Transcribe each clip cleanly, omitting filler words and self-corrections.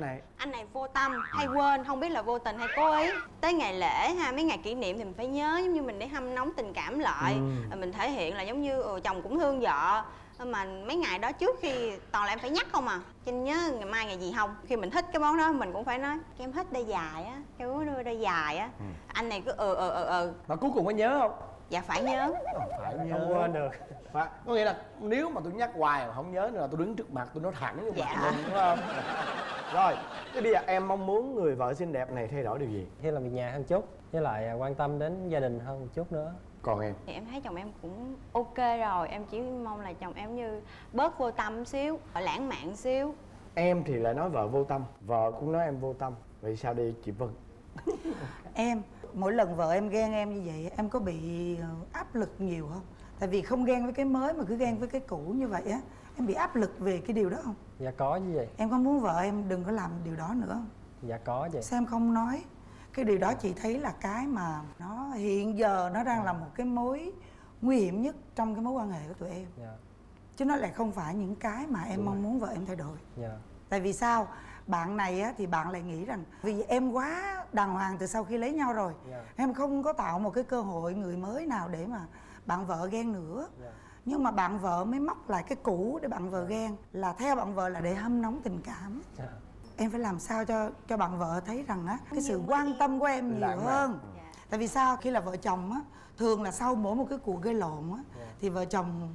này? Anh này vô tâm hay quên, không biết là vô tình hay cố ý. Tới ngày lễ ha, mấy ngày kỷ niệm thì mình phải nhớ, giống như mình để hâm nóng tình cảm lại. Rồi mình thể hiện là giống như chồng cũng thương vợ. Mà mấy ngày đó trước khi toàn là em phải nhắc không à. Trinh nhớ ngày mai ngày gì không. Khi mình thích cái món đó mình cũng phải nói cái em thích đôi dài á, cái ú đưa đôi dài á. Anh này cứ Mà cuối cùng có nhớ không? Dạ phải nhớ. Phải nhớ. Không quên được. Mà có nghĩa là nếu mà tôi nhắc hoài mà không nhớ nữa là tôi đứng trước mặt tôi nói thẳng như vậy luôn, đúng không? Rồi, thế bây giờ em mong muốn người vợ xinh đẹp này thay đổi điều gì? Như là việc nhà hơn chút, với lại quan tâm đến gia đình hơn một chút nữa. Còn em? Thì em thấy chồng em cũng ok rồi, em chỉ mong là chồng em như bớt vô tâm xíu, lãng mạn xíu. Em thì lại nói vợ vô tâm, vợ cũng nói em vô tâm. Vậy sao đi chị Vân? Em, mỗi lần vợ em ghen em như vậy, em có bị áp lực nhiều không? Tại vì không ghen với cái mới mà cứ ghen với cái cũ như vậy á, em bị áp lực về cái điều đó không? Dạ có như vậy. Em có muốn vợ em đừng có làm điều đó nữa không? Dạ có vậy. Sao em không nói? Cái điều đó chị thấy là cái mà nó hiện giờ nó đang là một cái mối nguy hiểm nhất trong cái mối quan hệ của tụi em. Dạ. Chứ nó lại không phải những cái mà em mong muốn vợ em thay đổi. Dạ. Tại vì sao? Bạn này á, thì bạn lại nghĩ rằng vì em quá đàng hoàng từ sau khi lấy nhau rồi, em không có tạo một cái cơ hội người mới nào để mà bạn vợ ghen nữa. Nhưng mà bạn vợ mới móc lại cái cũ để bạn vợ ghen, là theo bạn vợ là để hâm nóng tình cảm. Em phải làm sao cho bạn vợ thấy rằng á cái sự quan tâm của em nhiều hơn. Tại vì sao? Khi là vợ chồng á, thường là sau mỗi một cái cuộc gây lộn á, thì vợ chồng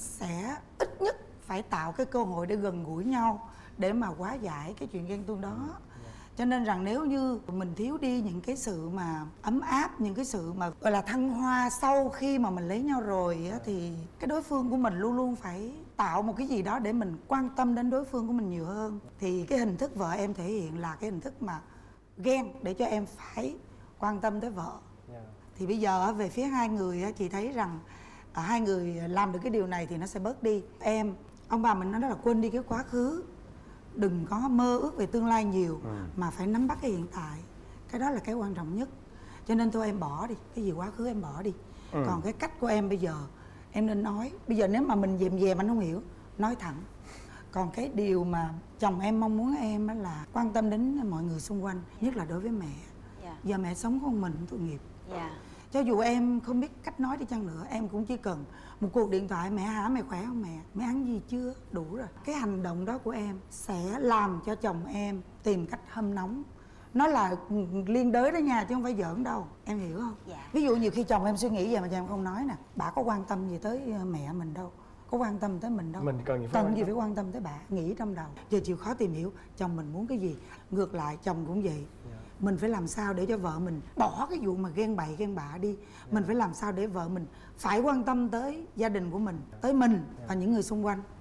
sẽ ít nhất phải tạo cái cơ hội để gần gũi nhau, để mà hóa giải cái chuyện ghen tuông đó. Cho nên rằng nếu như mình thiếu đi những cái sự mà ấm áp, những cái sự mà gọi là thăng hoa sau khi mà mình lấy nhau rồi á, thì cái đối phương của mình luôn luôn phải tạo một cái gì đó để mình quan tâm đến đối phương của mình nhiều hơn. Thì cái hình thức vợ em thể hiện là cái hình thức mà ghen để cho em phải quan tâm tới vợ. Thì bây giờ về phía hai người chị thấy rằng hai người làm được cái điều này thì nó sẽ bớt đi. Em, ông bà mình nói đó là quên đi cái quá khứ, đừng có mơ ước về tương lai nhiều, mà phải nắm bắt cái hiện tại. Cái đó là cái quan trọng nhất. Cho nên thôi em bỏ đi, cái gì quá khứ em bỏ đi. Còn cái cách của em bây giờ em nên nói. Bây giờ nếu mà mình dèm dèm anh không hiểu, nói thẳng. Còn cái điều mà chồng em mong muốn em là quan tâm đến mọi người xung quanh, nhất là đối với mẹ. Giờ mẹ sống con mình tội nghiệp. Cho dù em không biết cách nói đi chăng nữa, em cũng chỉ cần một cuộc điện thoại: mẹ hả, mẹ khỏe không mẹ, mẹ ăn gì chưa, đủ rồi. Cái hành động đó của em sẽ làm cho chồng em tìm cách hâm nóng. Nó là liên đới đó nha, chứ không phải giỡn đâu, em hiểu không? Ví dụ nhiều khi chồng em suy nghĩ vậy mà chồng em không nói nè: bà có quan tâm gì tới mẹ mình đâu, có quan tâm tới mình đâu, mình cần gì phải quan tâm tới bà. Nghĩ trong đầu giờ chịu khó tìm hiểu chồng mình muốn cái gì. Ngược lại chồng cũng vậy. Mình phải làm sao để cho vợ mình bỏ cái vụ mà ghen bậy ghen bạ đi. Mình phải làm sao để vợ mình phải quan tâm tới gia đình của mình, tới mình và những người xung quanh.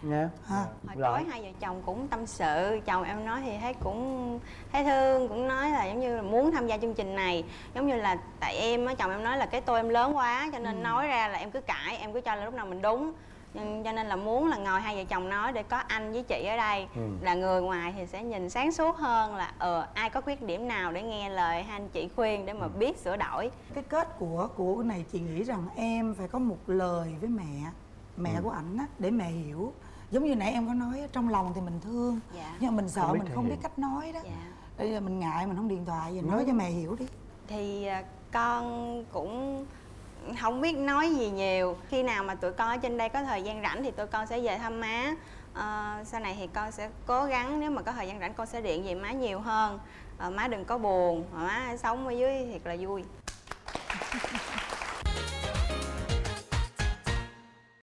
Hồi tối hai vợ chồng cũng tâm sự, chồng em nói thì cũng thấy thương, cũng nói là giống như là muốn tham gia chương trình này. Giống như là tại em á, chồng em nói là cái tôi em lớn quá, cho nên nói ra là em cứ cãi, em cứ cho là lúc nào mình đúng. Cho nên là muốn là ngồi hai vợ chồng nói để có anh với chị ở đây, là người ngoài thì sẽ nhìn sáng suốt hơn, là ai có khuyết điểm nào để nghe lời hai anh chị khuyên để mà biết sửa đổi. Cái kết của cái này chị nghĩ rằng em phải có một lời với mẹ của ảnh á, để mẹ hiểu. Giống như nãy em có nói trong lòng thì mình thương, nhưng mà mình sợ mình không biết cách nói đó. Bây giờ mình ngại mình không điện thoại, giờ nói cho mẹ hiểu đi. Thì con cũng không biết nói gì nhiều. Khi nào mà tụi con ở trên đây có thời gian rảnh thì tụi con sẽ về thăm má. Sau này thì con sẽ cố gắng, nếu mà có thời gian rảnh con sẽ điện về má nhiều hơn. Má đừng có buồn, má sống ở dưới thiệt là vui.